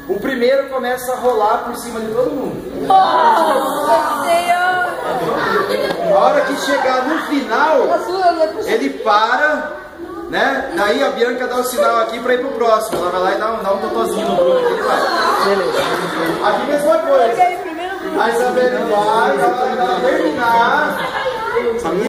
O primeiro começa a rolar por cima de todo mundo. A hora que chegar no final, ele para, né? Daí a Bianca dá o sinal aqui para ir pro próximo. Ela vai lá e dá um totozinho no Bruno que ele vai. Beleza. Aqui a mesma coisa. A Isabelle vai, ela vai terminar.